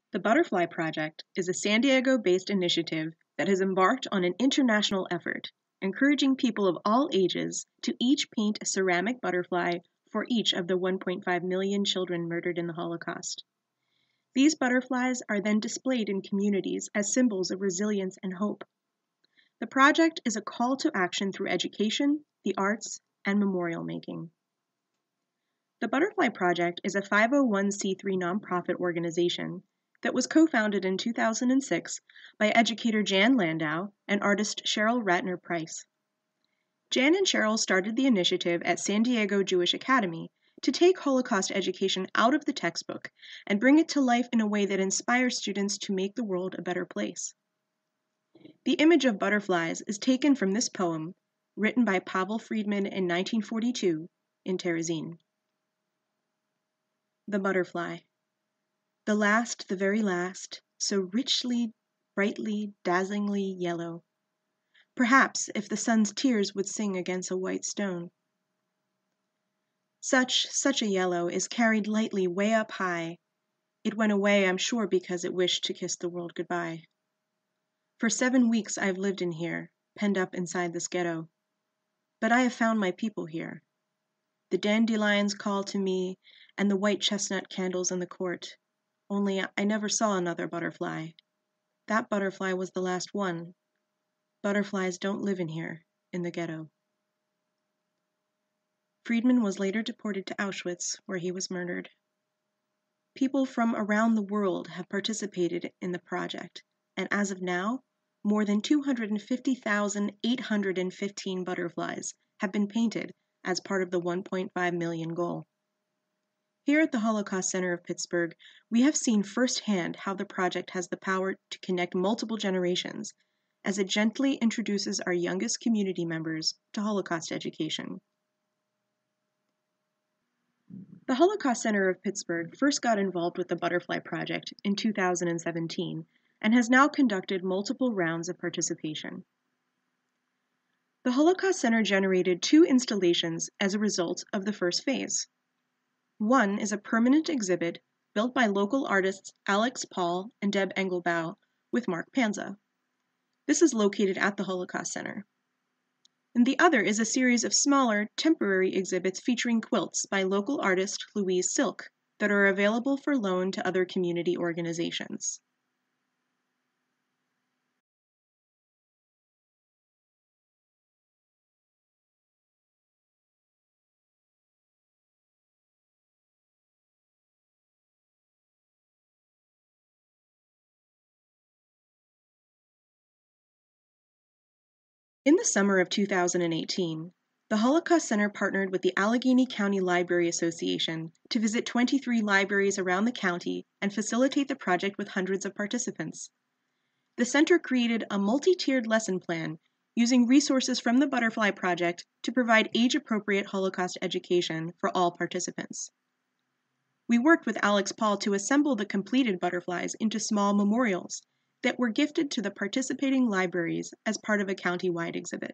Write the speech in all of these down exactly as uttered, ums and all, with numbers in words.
The Butterfly Project is a San Diego-based initiative that has embarked on an international effort, encouraging people of all ages to each paint a ceramic butterfly for each of the one point five million children murdered in the Holocaust. These butterflies are then displayed in communities as symbols of resilience and hope. The project is a call to action through education, the arts, and memorial making. The Butterfly Project is a five oh one c three nonprofit organization that was co-founded in two thousand six by educator Jan Landau and artist Cheryl Ratner Price. Jan and Cheryl started the initiative at San Diego Jewish Academy to take Holocaust education out of the textbook and bring it to life in a way that inspires students to make the world a better place. The image of butterflies is taken from this poem, written by Pavel Friedman in nineteen forty-two in Terezin. The Butterfly. The last, the very last, so richly, brightly, dazzlingly yellow. Perhaps if the sun's tears would sing against a white stone. Such, such a yellow is carried lightly way up high. It went away, I'm sure, because it wished to kiss the world goodbye. For seven weeks I've lived in here, penned up inside this ghetto. But I have found my people here. The dandelions call to me, and the white chestnut candles in the court. Only I never saw another butterfly. That butterfly was the last one. Butterflies don't live in here, in the ghetto. Friedman was later deported to Auschwitz, where he was murdered. People from around the world have participated in the project, and as of now, more than two hundred fifty thousand eight hundred fifteen butterflies have been painted as part of the one point five million goal. Here at the Holocaust Center of Pittsburgh, we have seen firsthand how the project has the power to connect multiple generations as it gently introduces our youngest community members to Holocaust education. The Holocaust Center of Pittsburgh first got involved with the Butterfly Project in two thousand seventeen and has now conducted multiple rounds of participation. The Holocaust Center generated two installations as a result of the first phase. One is a permanent exhibit built by local artists Alex Paul and Deb Engelbau with Mark Panza. This is located at the Holocaust Center. And the other is a series of smaller, temporary exhibits featuring quilts by local artist Louise Silk that are available for loan to other community organizations. In the summer of two thousand eighteen, the Holocaust Center partnered with the Allegheny County Library Association to visit twenty-three libraries around the county and facilitate the project with hundreds of participants. The center created a multi-tiered lesson plan using resources from the Butterfly Project to provide age-appropriate Holocaust education for all participants. We worked with Alex Paul to assemble the completed butterflies into small memorials that were gifted to the participating libraries as part of a county-wide exhibit.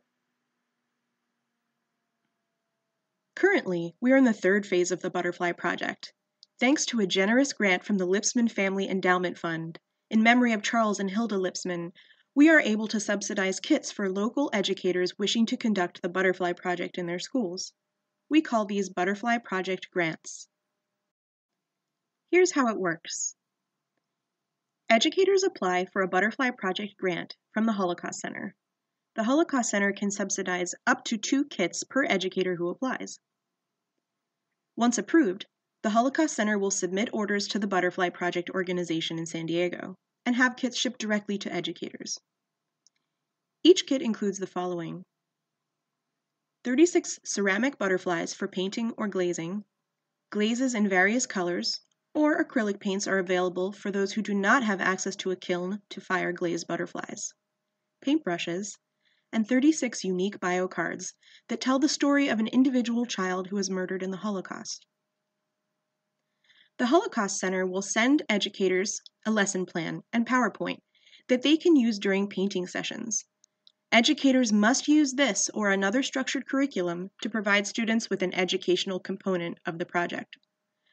Currently, we are in the third phase of the Butterfly Project. Thanks to a generous grant from the Lipsman Family Endowment Fund, in memory of Charles and Hilda Lipsman, we are able to subsidize kits for local educators wishing to conduct the Butterfly Project in their schools. We call these Butterfly Project grants. Here's how it works. Educators apply for a Butterfly Project grant from the Holocaust Center. The Holocaust Center can subsidize up to two kits per educator who applies. Once approved, the Holocaust Center will submit orders to the Butterfly Project organization in San Diego and have kits shipped directly to educators. Each kit includes the following: thirty-six ceramic butterflies for painting or glazing, glazes in various colors, or acrylic paints are available for those who do not have access to a kiln to fire glazed butterflies, paintbrushes, and thirty-six unique bio cards that tell the story of an individual child who was murdered in the Holocaust. The Holocaust Center will send educators a lesson plan and PowerPoint that they can use during painting sessions. Educators must use this or another structured curriculum to provide students with an educational component of the project.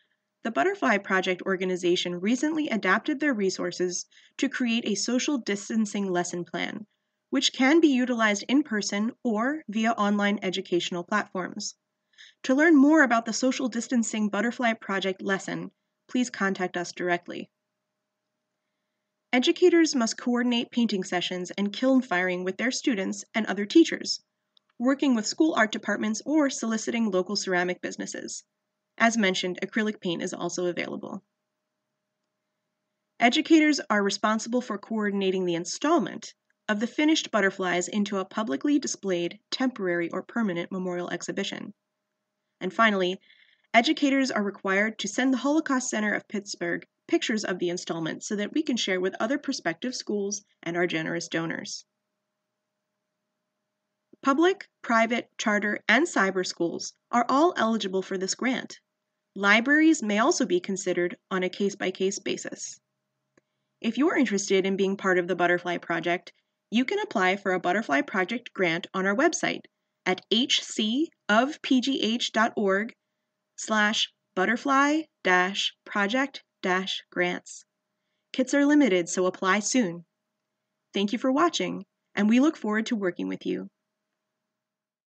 the Butterfly Project organization recently adapted their resources to create a social distancing lesson plan, which can be utilized in person or via online educational platforms. To learn more about the Social Distancing Butterfly Project lesson, please contact us directly. Educators must coordinate painting sessions and kiln firing with their students and other teachers, working with school art departments or soliciting local ceramic businesses. As mentioned, acrylic paint is also available. Educators are responsible for coordinating the installment of the finished butterflies into a publicly displayed temporary or permanent memorial exhibition. And finally, educators are required to send the Holocaust Center of Pittsburgh pictures of the installment so that we can share with other prospective schools and our generous donors. Public, private, charter, and cyber schools are all eligible for this grant. Libraries may also be considered on a case-by-case basis. If you're interested in being part of the Butterfly Project, you can apply for a Butterfly Project grant on our website at hcofpgh.org slash butterfly dash project dash grants. Kits are limited, so apply soon. Thank you for watching, and we look forward to working with you.